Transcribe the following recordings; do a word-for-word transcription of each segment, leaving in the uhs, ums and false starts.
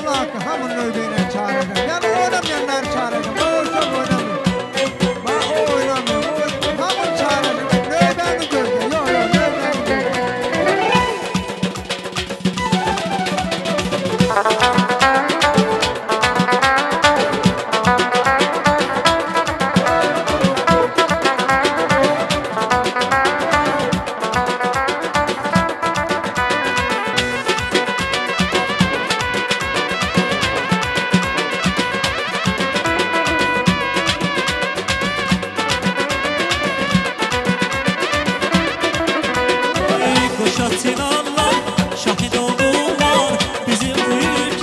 Allah hakkı hamın növbeyle çağıracağım. Yani oynamayanlar çağıracağım. O çok oynamıyor. Ben o oynamıyor. O hamın çağıracağım. Növbeni gözle. Yok yok növbeni gözle. Şahit olurlar, bizim bu ülke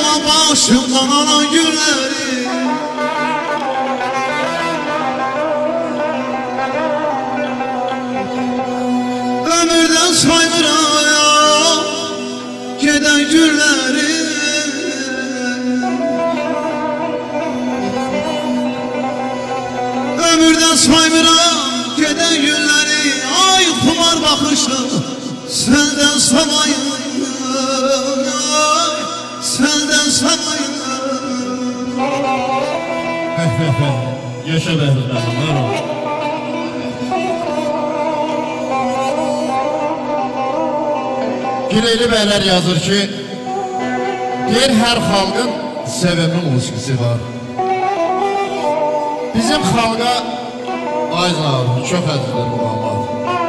Sevda başımdan alan günleri ömürden saymıram geden günleri ömürden saymıram geden günleri ay kumar bakışım senden samayım senden samayım. Yaşa Behlül'den var o. Gireyli bəylər yazır ki, deyir hər xalqın sevimli musiqisi var. Bizim xalqa Ayzar çox əzizdir muğamat.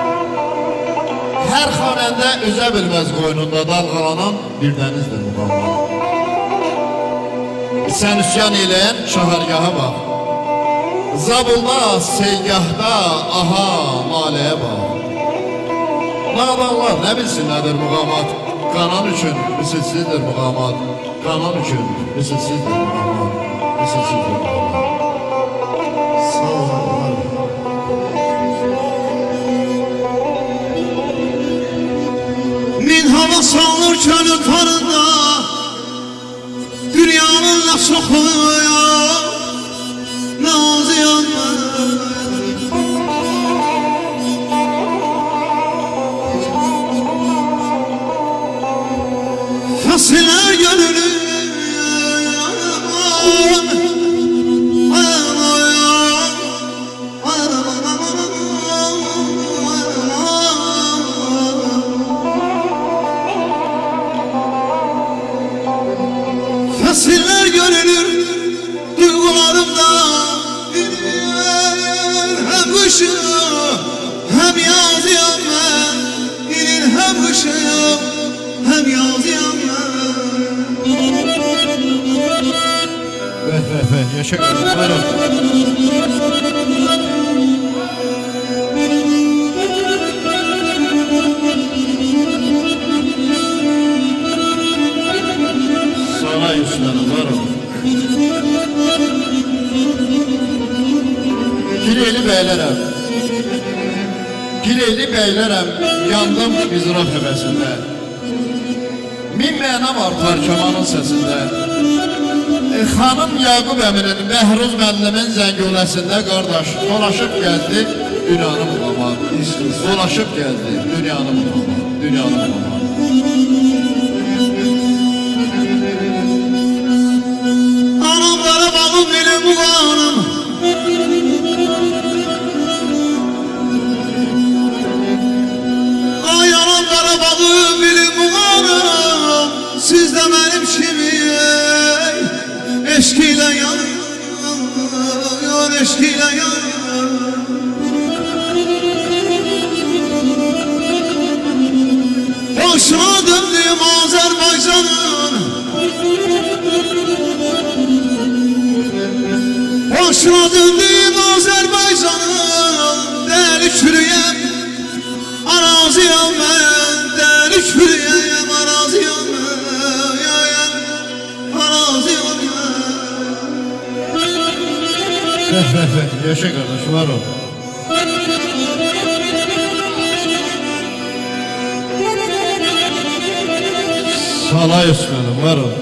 Hər xanəndə üzə bilməz qoynunda dalğalanan bir dənizdir muğamat. Sən üsyan eləyən şahargaha bax. Zabulda, seygahda, aha, maləyə bax. Nağdanlar nə bilsin nədir muğamat? Qanan üçün misilsizdir muğamat. Qanan üçün misilsizdir muğamat. Misilsizdir muğamat. Sağ olun. Min hava salır çölü tarında dünyanın nə çoxuyor nə azıyan Fəsilər gönülür Fəsilər görünür duygularımda hem kışım hem yazıyam ben İnin hem kışım hem yazıyam ben Vəh vəh vəh yaşa qızlar Sana üstlənim var o. Gireyli bəylərəm Gireyli bəylərəm yandım izraf həvəsində Min məna var parçamanın səsində e, Xanım Yaqub əminin Bəhruz müəllimin zənguləsində qardaş dolaşıb gəldi dünyanı bulama Dolaşıb gəldi dünyanı bulama Dünyanı bulama Anam Qarabağım benim ulanım Ay anam Qarabağım benim ulanım Siz de benim kimi eşkiyle yanıyor Eşkiyle yanıyor Hoşuna döndüm Azerbaycan'ın Hoşuna döndüm Azerbaycan'ın Deli çürüyen araziyem ben Deli çürüyen araziyem ben Araziyem ben Vəh vəh vəh yaşa qardaş var o. Salay üstlənim var o.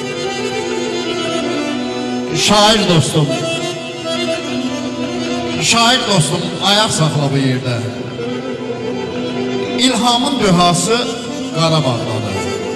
Şair dostum Şair dostum ayaq saxla bu yerdə İlhamın dühası Qarabağdadır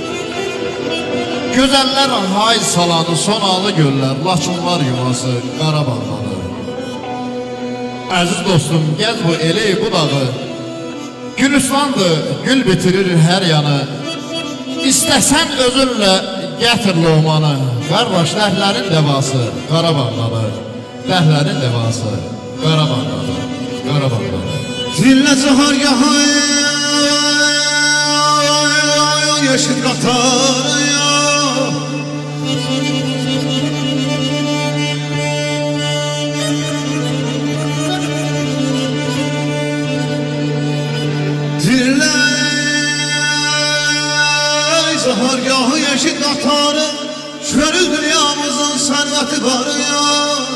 Gözəllər hay salanı sonalı göllər Laçınlar yuvası Qarabağdadır Əziz dostum gəz bu eleyi bu dağı Gülüstandır gül bitirir hər yanı İstəsən özünlə gətir loğmanı Qardaş dəhlərin devası Qarabağdadır Dəhlərin devası Qarabağdadır Qarabağdadır Zillə cahar yahay Yeşil qatar ya Zillə cahar yahay yeşil qatarı Körü dünyamızın serveti var ya.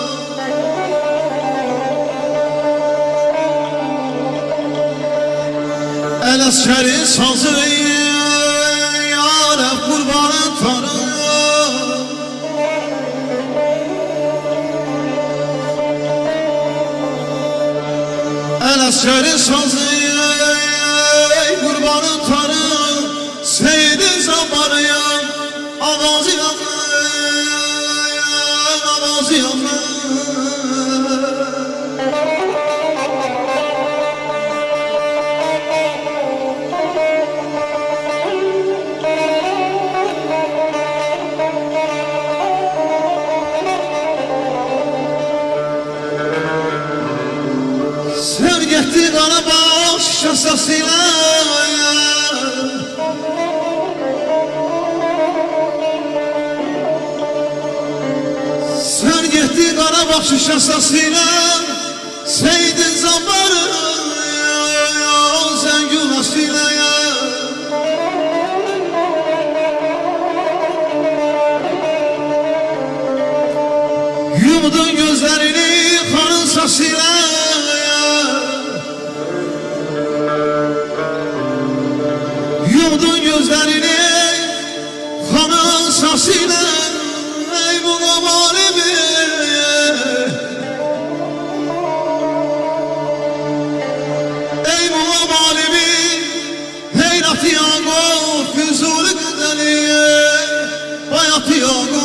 El askeri sazı yâre kurbanı tanı. El askeri sazı kurbanı tanı. Seydi zamanı ya. Avazı yanır, avazı yanır. Sen gittin Qarabağ şahsasıyla. Sen gittin Qarabağ şahsasıyla. Seydin zamanı Zengin asıyla. Yumdun gözlerini kanın sasıyla. Yumdun gözlerini kanın sasıyla. Ey bulam alemi, ey bulam alemi, heyrat yago füzuli kaderi, bayat yago.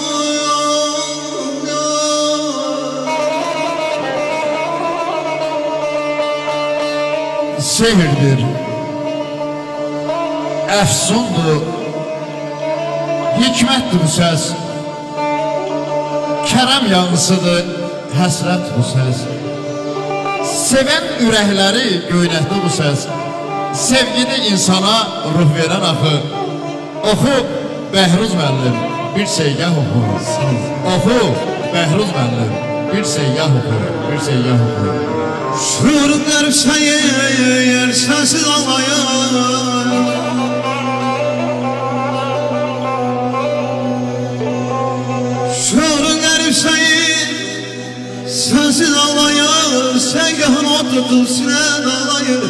Sehirdir, əfsundur, hikmətdir bu səs. Kərəm yanğısıdır, həsrət bu səs. Sevən ürəkləri göynəkdir bu səs. Sevgini insana ruh verən axı. Oxu Bəhruz müəllim, bir seygah oxu. Oxu Bəhruz müəllim, bir seygah oxu, bir seygah oxu. Şuurun qərib səyir, sənsiz ağlayır. Şuurun qərib səyir, sənsiz ağlayır. Səngahın oturdu sinən ağlayır.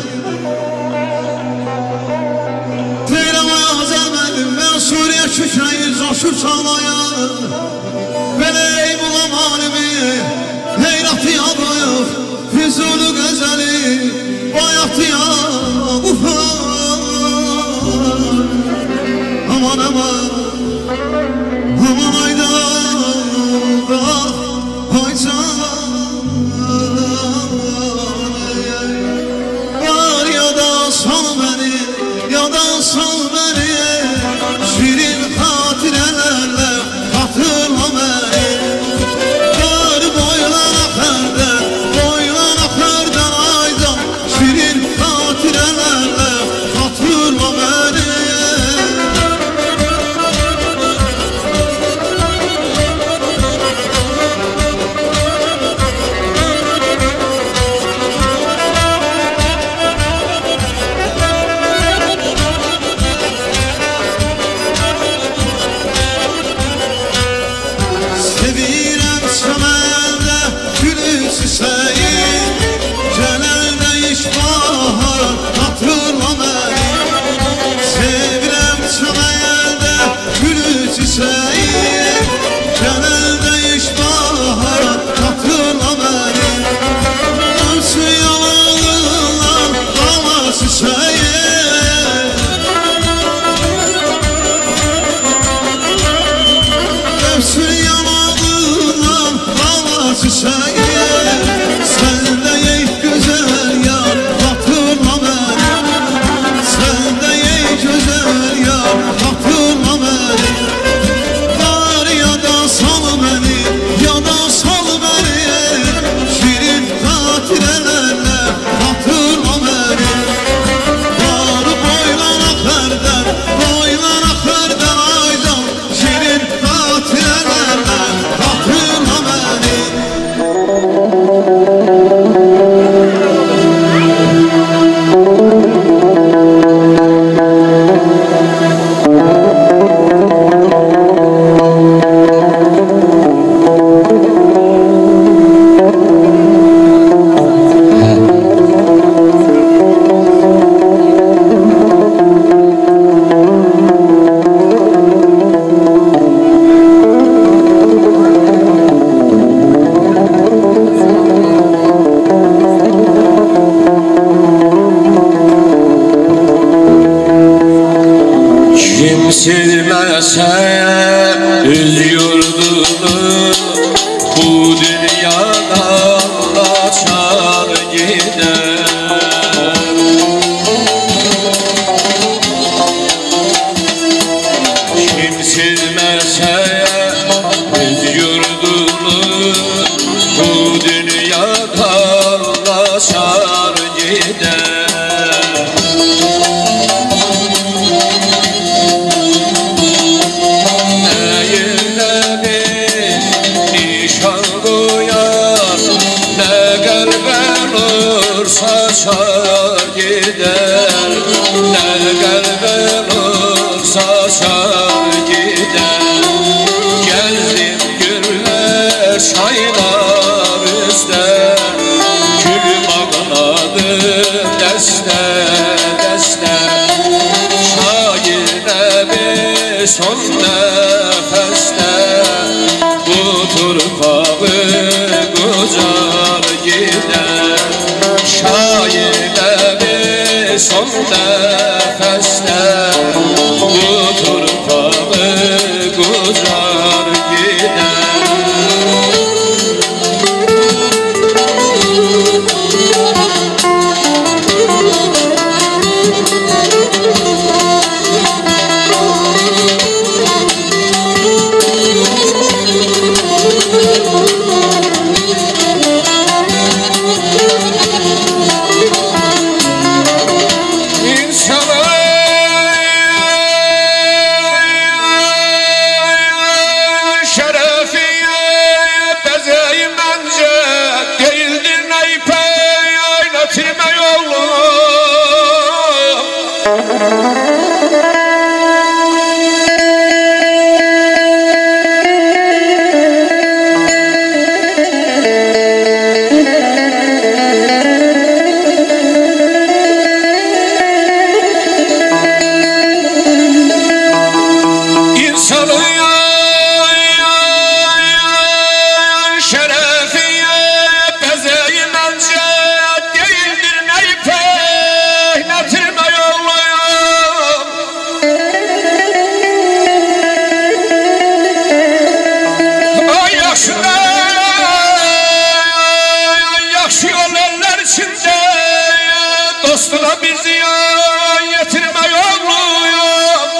Deyirəm ay Azər mənim, mən Suriyə kükrəyir, coşur çağlayır. Belə ey bulam halimi, heyratı yağlayır. Füzuli gözəli, bayatı ya ufar. Aman aman, aman ayda da haycan. Var ya da sal beni, ya da sal beni. Şirin hatirelerle hatırla beni. Var boylara perde, boylara perden aydan. Şirin hatirelerle hatırla beni. Kim sevmese öz yurdunu bu dünyadan açar gider. Kim sevmese öz yurdunu bu dünyadan açar gider. Saçar gider, ne kalbim olsa saçar gider. Gezdim güller çaylar üstte, gül bağladım deste deste. Şairine bir son nefeste bu torpağı güzel gider. Şairine bir son nefeste bu torpağı güzel gider. Dostuna bir ziyan getirme yolluyor.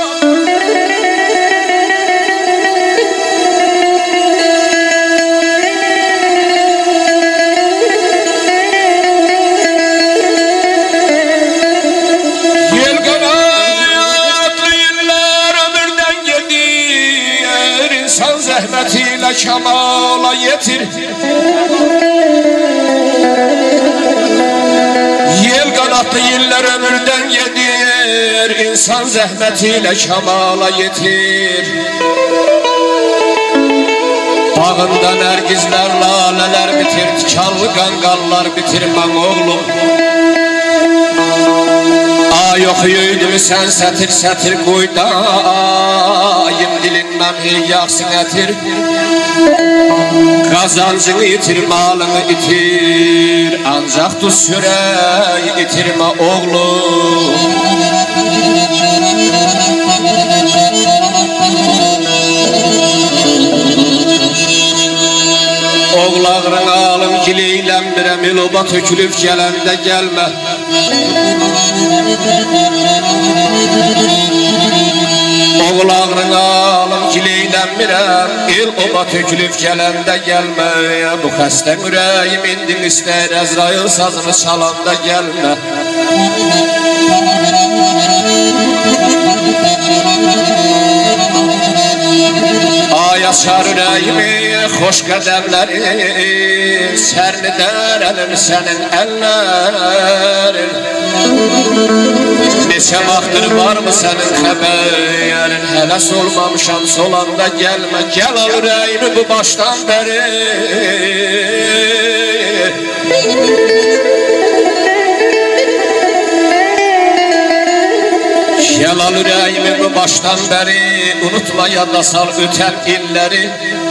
Yel kanatlı yıllar ömürden gidiyor, insan zahmetiyle kemala yetir. Yel kanatlı yıllar ömürden yedir, insan zahmetiyle kemala yetir. Bağında nergizler, laleler bitir, tikanlı kangallar bitirmem oğlum. Ay okuyuydum sen sətir sətir koydayım, dilinden hey yaksın etir. Kazancını itir, malını itir, ancak tuz sürey itirme oğlum. Oğlağırın alım gileylem birem, iloba tökülüp gelende gelme. Oğlağırın alım gileylem birem, iloba tökülüp gelende gelme. Bu xəstə ürəyim indin istər, Əzrail sazını çalanda gelme. Ay açar ürəyimi, xoş qədəmlərin, sərni dərəlim sənin əllərin. Neçə vaxtdır var mı sənin xəbərin, hələ solmamışam solanda gəlmə. Gəl al ürəyimi bu başdan bəri, gəl al ürəyimi bu başdan bəri, unutma yadda sal ötən illəri.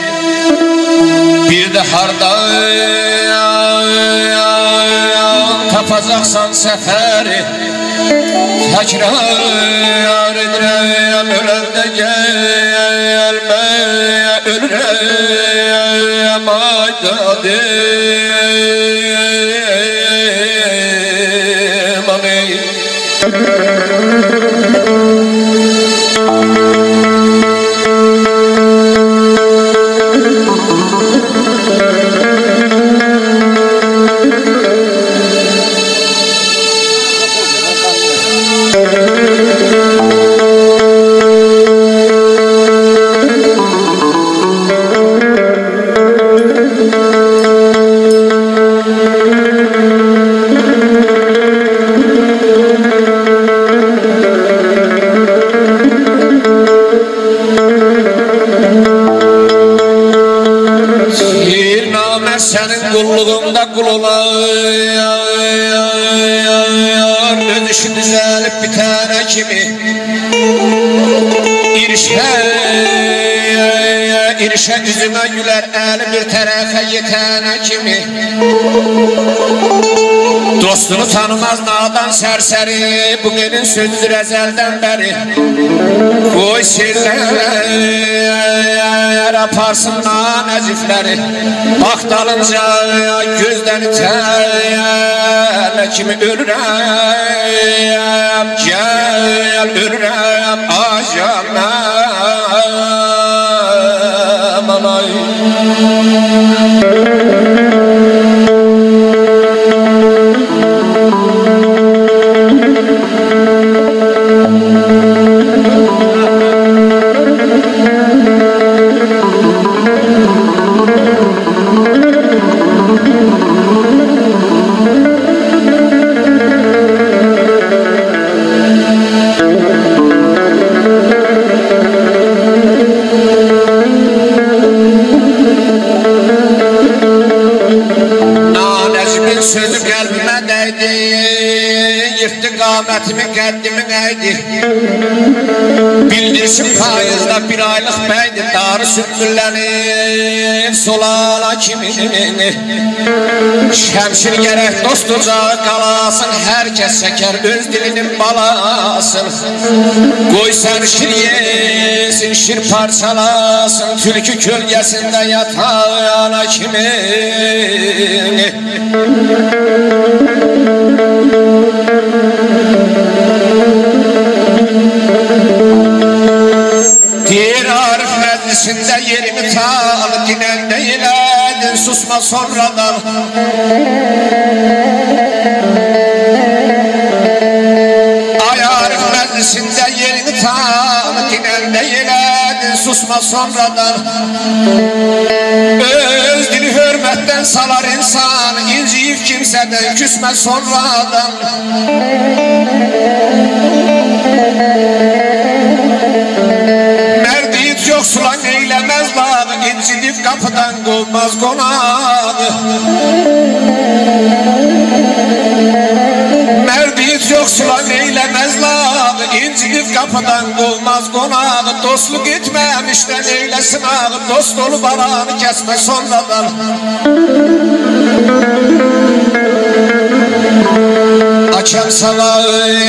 Bir də harda tapacaqsan səfəri, Tekrar edirəm öləndə gəlmə ölürəm aydadım aney senin kulluğunda kul olar öz işi düzelip bir tane kimi irişe irişe yüzüme güler eli bir tarafa yetene kimi dostunu tanımaz nadan serseri bu benim sözdür ezelden beri koy şeyler yaparsın nazifleri bak dalınca gözden tel kimi ölürem gel ölürem ajanam anay sözü kalbime değdi yırttı kâmetimi kendimi neydi bildirsin payızda bir aylık beydi darı sümbüllenip solana kimini şemşir gerek dost ocağı kalasın herkes çeker öz dilinin balasın koy sen şir yesin şir parçalasın türkü kölgesinde yatağına kimini Dir Arif meclisinde yerimi tal dinende iledin susma sonradan Ay Arif meclisinde yerimi tal dinende iledin susma sonradan Öz dili hürmetten salar insan inciyip kimseden küsme sonradan Merdiyet yoksulan eylemez bağı incidip kapıdan kovmaz konağı Merdiyet yoksulan eylemez bağı incidip kapıdan kovmaz konağı Dostluk etmemişten eylesin ağı dost dolu barağını kesme sonradan Açam sana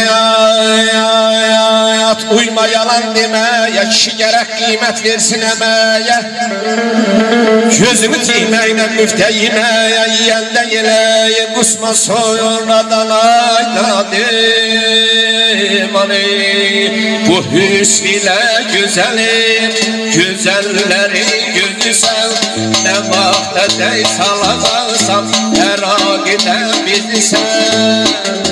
uyma yalan demeye kişi gerek kıymet versin emeğe Gözümü timeyle müfteyime yiyende yeleği kusma sonradan aynadım aney Bu hüsniyle güzelim güzelleri gözüsen ne vakte dey salacağısam her agiden bilsen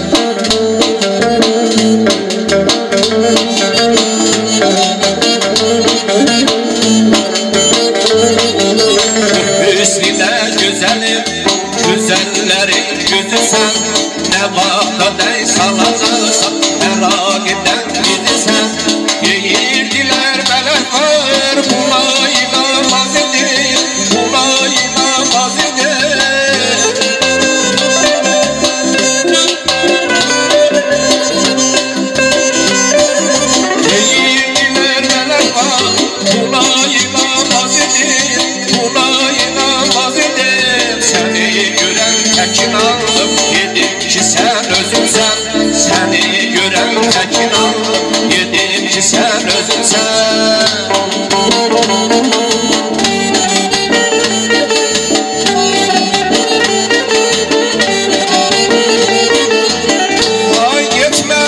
Hüsnine güzelim, güzellerin güzüsen ne vakta dey salacağısam merak eden bizisen Yeyirdiler melek var, buna inanmaz edir, buna inanmaz edir Yeyirdiler melek var, buna inanmaz edir, buna inanmaz edir Seni gören tekin aldım, dedim ki sen özümsen Seni sen. Ay gitme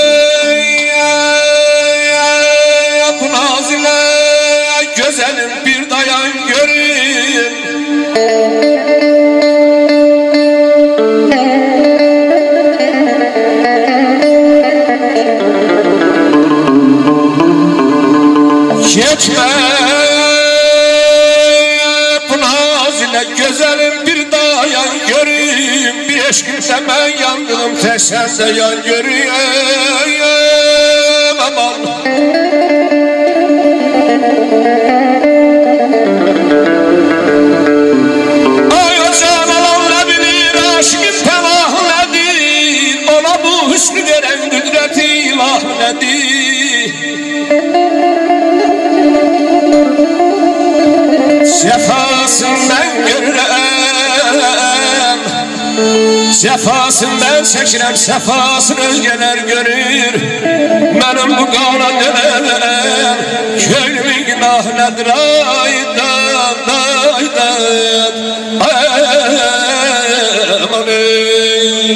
bu nazile, güzelim bir dayan göreyim. Gitme bu nazile, güzelim bir dayan göreyim. Bir eşkimse ben yandım, tek sen de yan göreyim. Aman ay o canalan ne bilir, aşkın pelah nedir? Ona bu hüsnü veren kudreti ilah nedir? Sefasından görürəm, sefasından çəkirəm, sefasını özgələr görür. Mənim bu qana dönəm, köylümün günah nədir? Aydan, aydan, aman ey.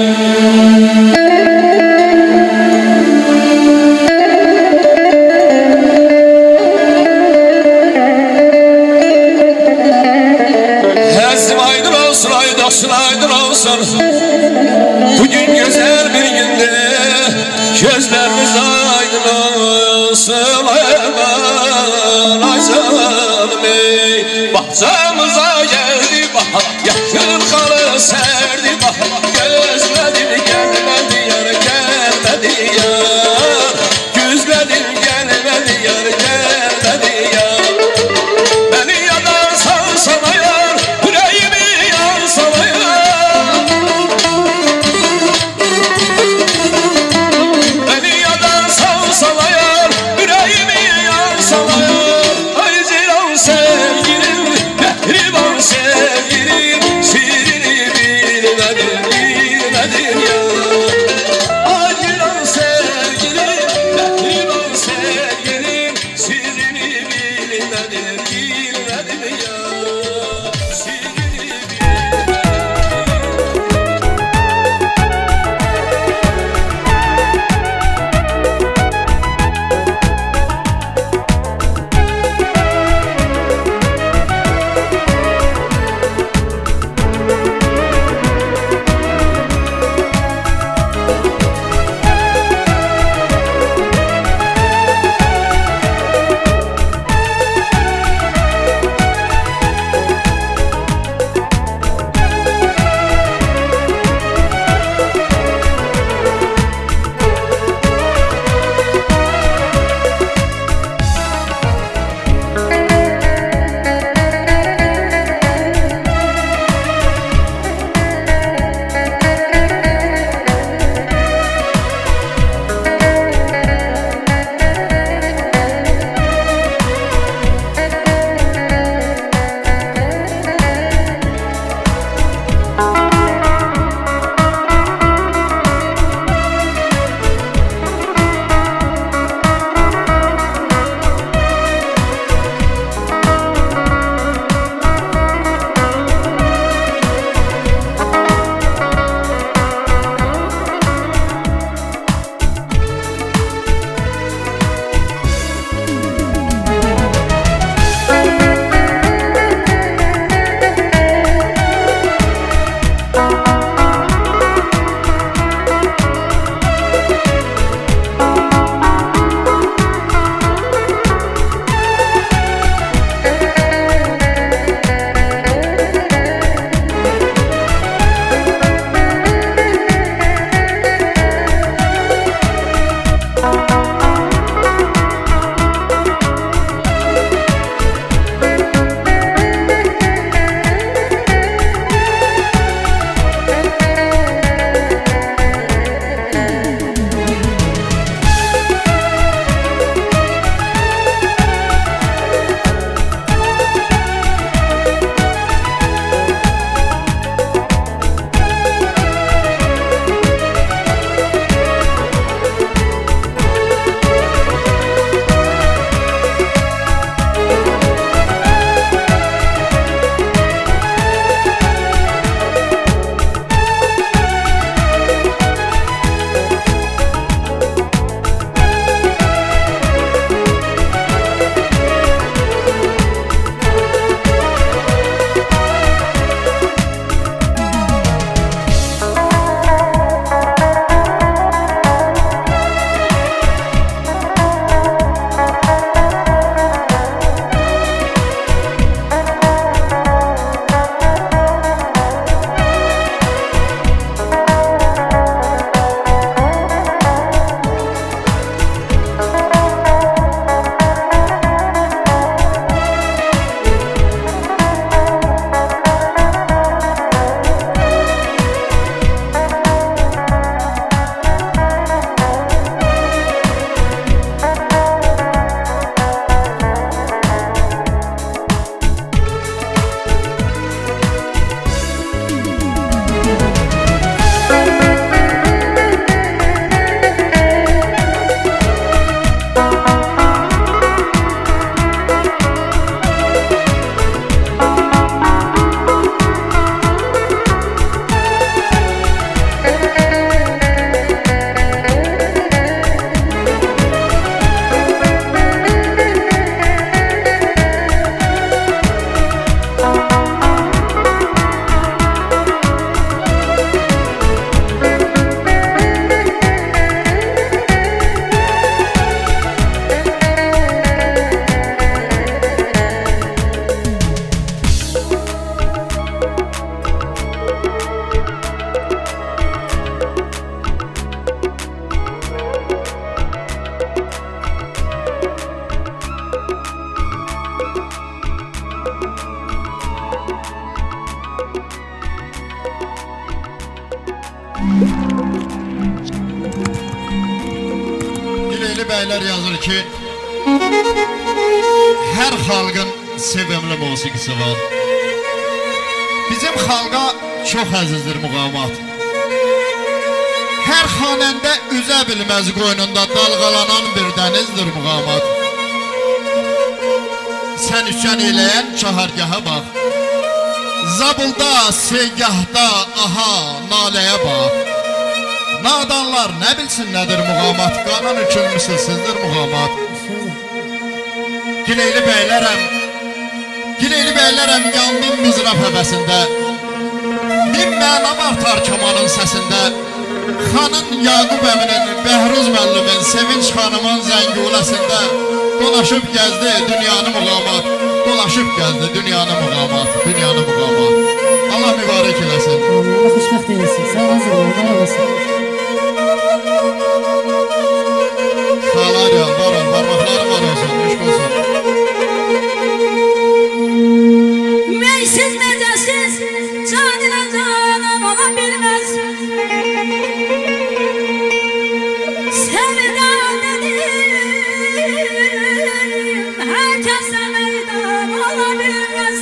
Aydın olsun, bugün güzel bir günde, gözlerimiz aydın olsun. Aman ay canım ey, bahçamıza geldi bahar, yakın kalı serdi bahar. Gözledim gelmedi yar, gelmedi yar. Gözledim gelmedi yar, gelmedi yar. Beni yadarsan sana yar, yüreğimi yansana yar. Beni yadarsan sana yar, yüreğimi beyler yazır ki her xalqın sevimli musiqisi var. Bizim xalqa çox əzizdir muğamat. Hər xanəndə üzə bilməz qoynunda dalğalanan bir dənizdir muğamat. Sən üsyan eləyən çahargaha bax, zabılda, segahda, aha, naləyə bax. Nadanlar nə bilsin nədir muğamat, qanan üçün misilsizdir muğamat. Gileyli bəylərəm, Gileyli bəylərəm yandım mizraf həvəsində. Min mənam artar kamanın səsində. Xanın Yaqub əminin, Bəhruz müəllimin, Sevinç xanımın zənguləsində dolaşıb gəzdi dünyanı muğamat. Dolaşıb gəzdi dünyanı muğamat, dünyanı muğamat. Allah mübarək eləsin. Allah xoşbəxt eləsin. Sağ olun, var olasın. Sağlar ya, var ol, parmaqları var olsun, müşk olsun. Meysiz necəsiz, can ilə canan ola bilməz. Sevdan dedim, hər kəsə meydan ola bilməz.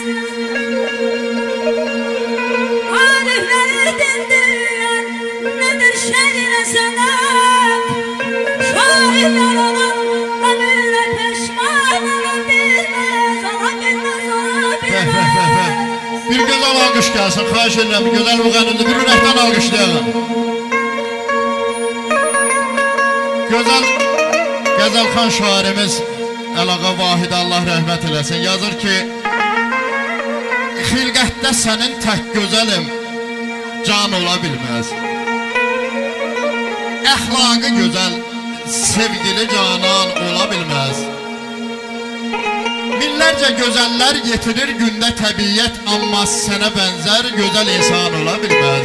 Arifləri dindirən, nədir şərinə sənət? Şahidlər olan, ömürlə peşman ola bilməz, ola bilməz, ola bilməz. Bir gözəl alqış gəlsin, xahiş edirəm, gözəl müğənnini bir ürəkdən alqışlayalım. Gözəl Qəzəlxan şairimiz Əlağa Vahid Allah rəhmət eləsin yazır ki, xilqətdə sənin tək gözəlim can ola bilməz. Əxlaqı gözəl, sevgili canan ola bilməz. Minlərcə gözəllər yetirir gündə təbiyyət, amma sənə bənzər gözəl insan ola bilməz.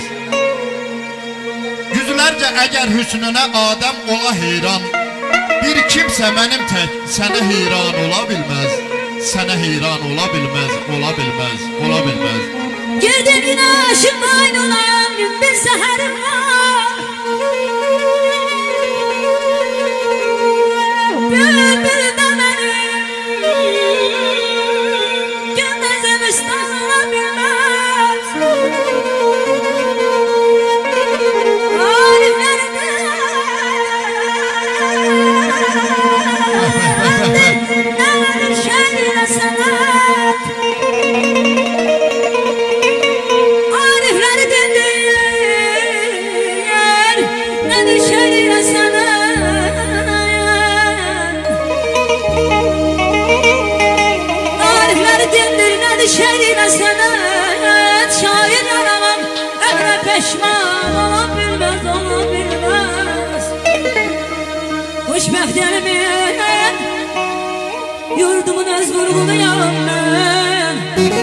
Yüzlərcə əgər hüsnünə Adəm ola heyran, bir kimsə mənim tək sənə heyran ola bilməz. Sənə heyran ola bilməz, ola bilməz, ola bilməz. Gedir güneşin boynuna bir seherim var. Bülbül de benim gündüzüm İstanbul'a bilmez. Ariflerinde nedir şehirle sanat. Arifleri dinleyen nedir şehirle sanat. Arifleri dindir nedir şehirle sanat. Şair yaramam ömre peşman olabilmez, olabilmez. Hoşbəxt elimin yurdumun öz vurğuluyam ben.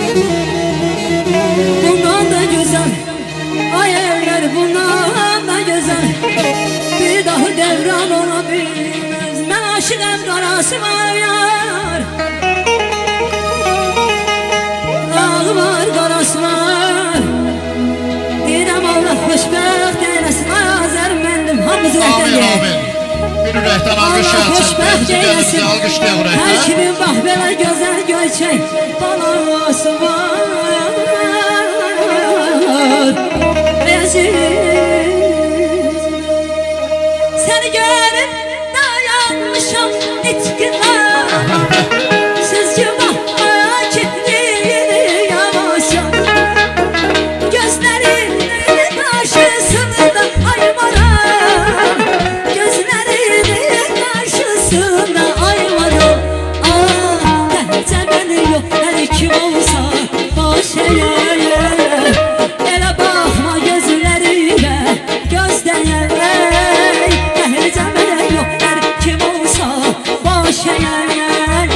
Bundan da güzel ay evler, bundan da güzel bir daha devran olabilmez. Ben aşığım karası var yar, dağı var karası var. Deyirəm Allah xoşbəxt eyləsin, Azər məndim hamımızı Amin, rəhmət amin. Bir ürəkdən alqış Allah gəlsin, xoşbəxt bizi eyləsin. alqışlayaq Hər ürəkdən. kimin bax belə gözəl göyçək balası var. Əziz, səni görüb dayanmışam itqinə. Siz ki baxma ki yeni yavaşam, gözlərinin qarşısında aymaram, gözlərinin qarşısında aymaram. Ah, dəhcə məni yox, hər kim olsa baş əyər. Elə baxma gözlərimə, gözdən yərək. Dəhcə məni yox, hər kim olsa baş əyər.